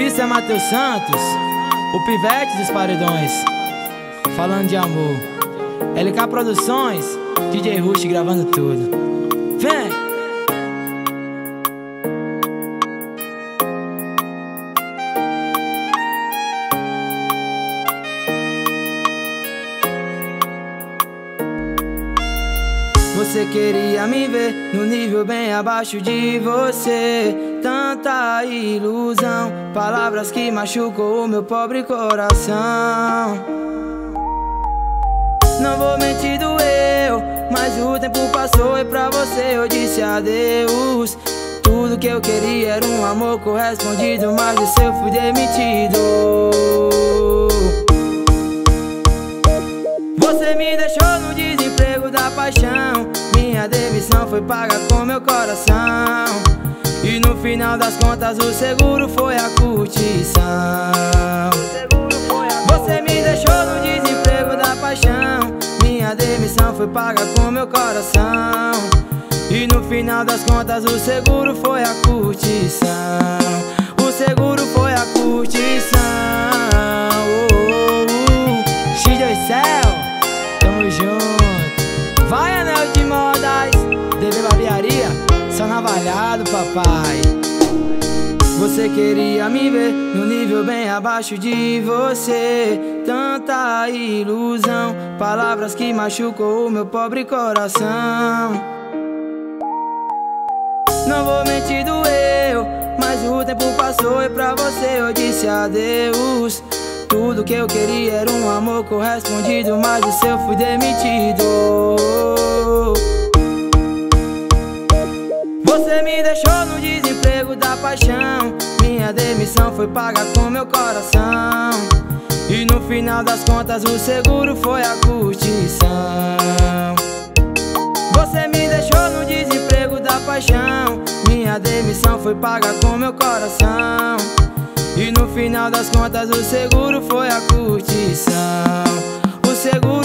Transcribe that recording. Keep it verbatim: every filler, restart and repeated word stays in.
Isso é Matheus Santos, o pivete dos paredões, falando de amor. L K Produções, D J Rush gravando tudo. Vem! Você queria me ver no nível bem abaixo de você. Tanta ilusão, palavras que machucou o meu pobre coração. Não vou mentir, doeu, mas o tempo passou e pra você eu disse adeus. Tudo que eu queria era um amor correspondido, mas desse eu fui demitido. Você me deixou no desemprego da paixão. Minha demissão foi paga com meu coração. E no final das contas o seguro foi a curtição. Você me deixou no desemprego da paixão. Minha demissão foi paga com meu coração. E no final das contas o seguro foi a curtição. O seguro foi a curtição. oh, oh, oh. X dois Céu, tamo junto. Vai, Anel de Modas, D V Barbearia, só navalhado, papai. Você queria me ver no nível bem abaixo de você. Tanta ilusão, palavras que machucou o meu pobre coração. Não vou mentir, doeu, mas o tempo passou e pra você eu disse adeus. Tudo que eu queria era um amor correspondido, mas o seu fui demitido. Você me deixou no desemprego da paixão. Minha demissão foi paga com meu coração. E no final das contas o seguro foi a curtição. Você me deixou no desemprego da paixão. Minha demissão foi paga com meu coração. E no final das contas o seguro foi a curtição. O seguro